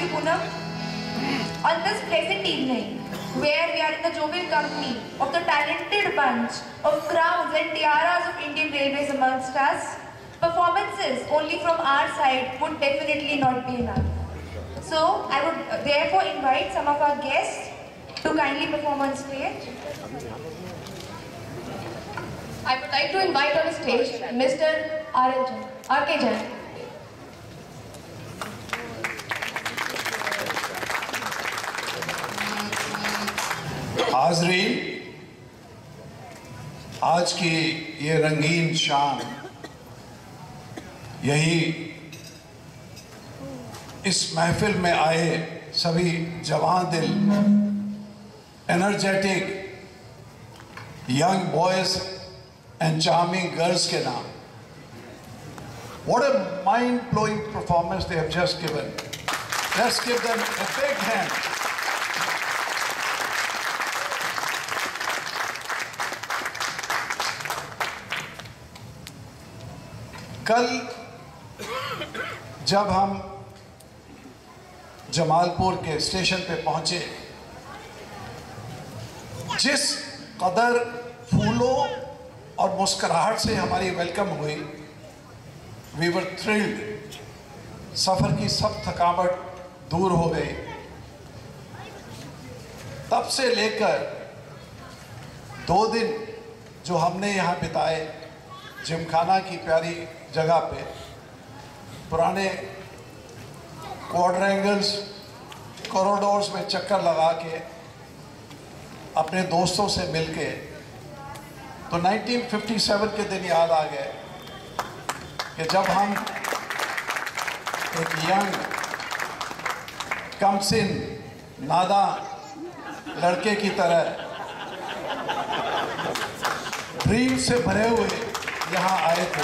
Poonam, on this pleasant evening, where we are in the jovial company of the talented bunch of crowns and tiaras of Indian Railways amongst us, performances only from our side would definitely not be enough. So, I would therefore invite some of our guests to kindly perform on stage. I would like to invite on stage Mr. R.K. Jain. हाज़रीन, आज की ये रंगीन शाम यही इस महफिल में आए सभी जवान दिल energetic young boys and charming girls के नाम. What a mind-blowing performance they have just given. Let's give them a big hand. कल जब हम जमालपुर के स्टेशन पे पहुंचे, जिस कदर फूलों और मुस्कुराहट से हमारी वेलकम हुई, वी वर थ्रिल्ड. सफ़र की सब थकावट दूर हो गई. तब से लेकर 2 दिन जो हमने यहाँ बिताए जिमखाना की प्यारी जगह पे, पुराने क्वाड्रेंगल्स कॉरिडोर्स में चक्कर लगा के अपने दोस्तों से मिलके, तो 1957 के दिन याद आ गए कि जब हम एक यंग कमसिन नादान लड़के की तरह ड्रीम से भरे हुए यहाँ आए थे,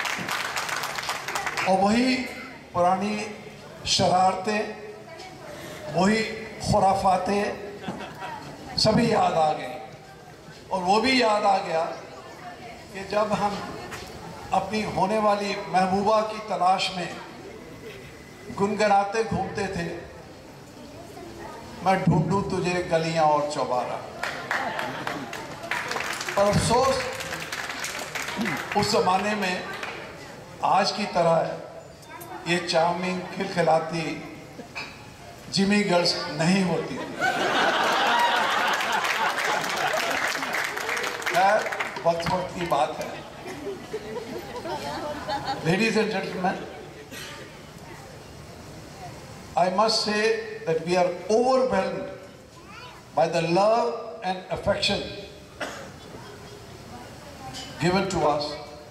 और वही पुरानी शरारतें, वही खुराफातें सभी याद आ गई. और वो भी याद आ गया कि जब हम अपनी होने वाली महबूबा की तलाश में गुनगुनाते घूमते थे, मैं ढूंढूं तुझे गलियां और चौबारा. पर अफसोस उस ज़माने में आज की तरह ये चार्मिंग खिलखिलाती जिमी गर्ल्स नहीं होती थी. वक्त वक्त की बात है. Ladies and gentlemen, I must say that we are overwhelmed by the love and affection given to us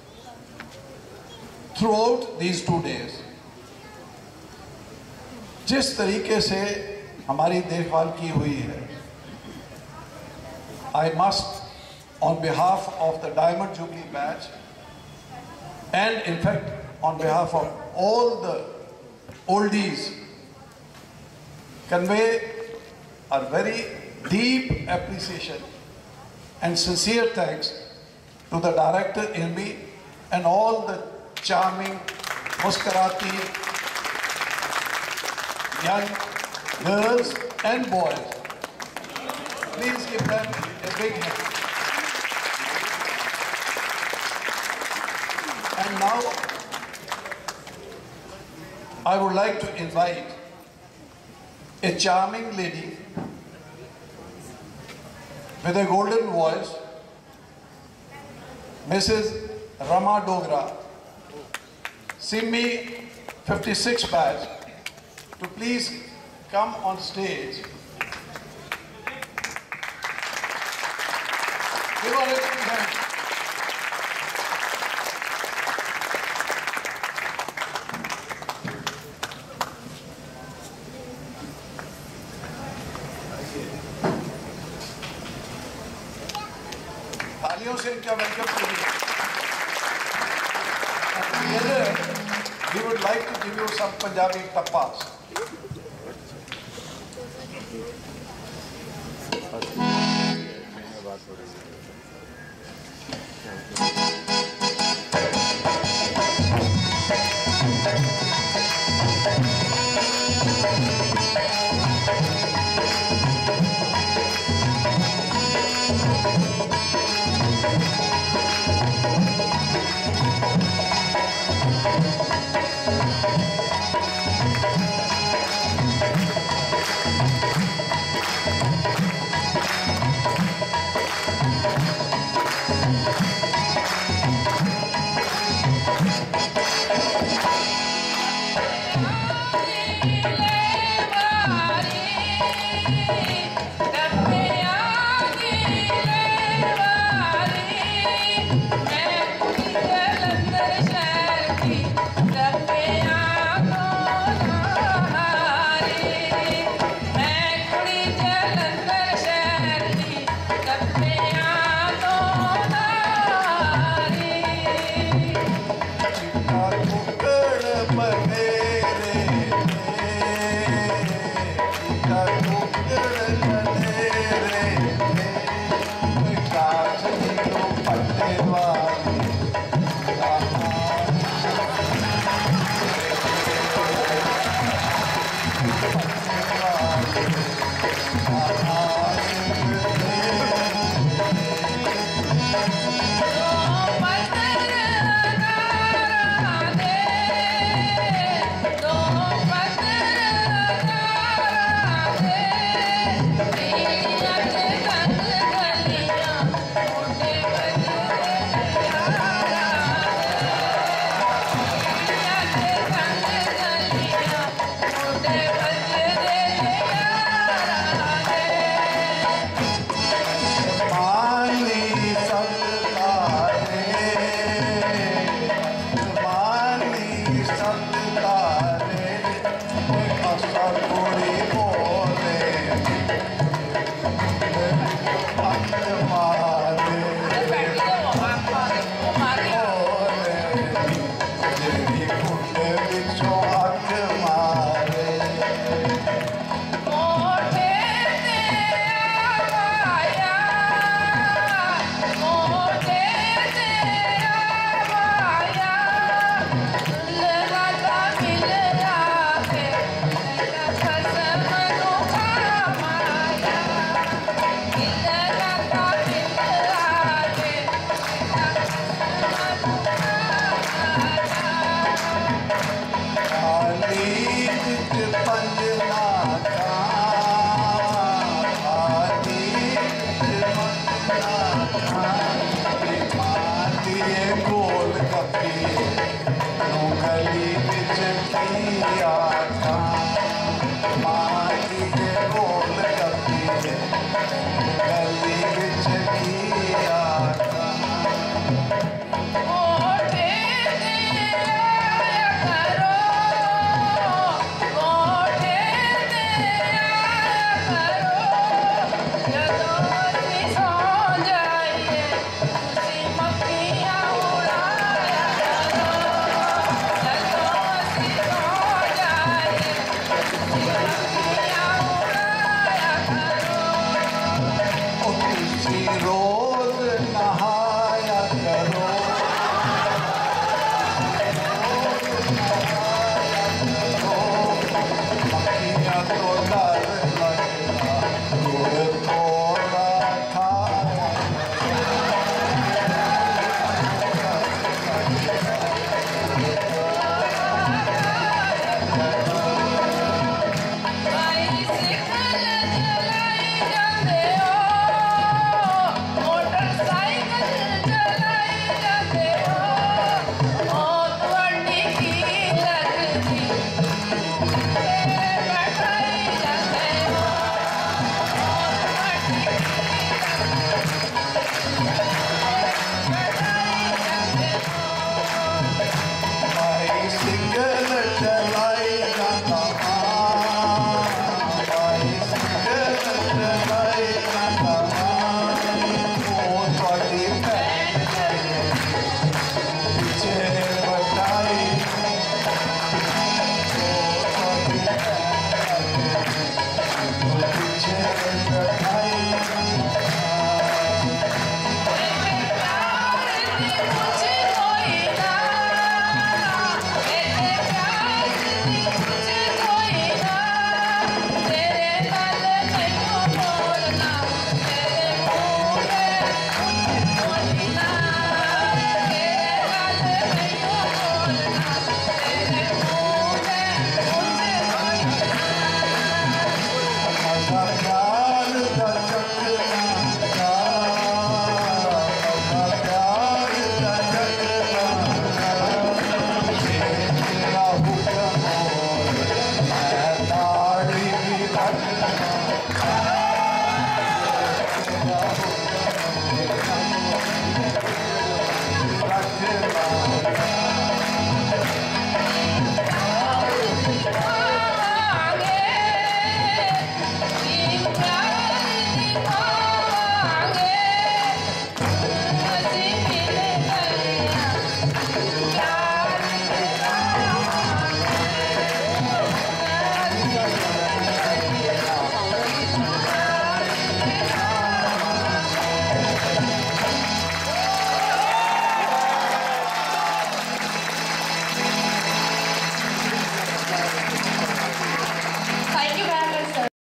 throughout these 2 days. जिस तरीके से हमारी देखभाल की हुई है, I must, on behalf of the Diamond Jubilee Batch, and in fact on behalf of all the oldies, convey our very deep appreciation and sincere thanks to the director Ilmi and all the charming, muskarati young girls and boys. Please give them a big hand. And now I would like to invite a charming lady with a golden voice, Mrs. Rama Dogra, Simmi 56 batch, to please come on stage. Give her a big hand. तालियों से इनका welcome कीजिए. Together, we would like to give you some Punjabi tappas. तो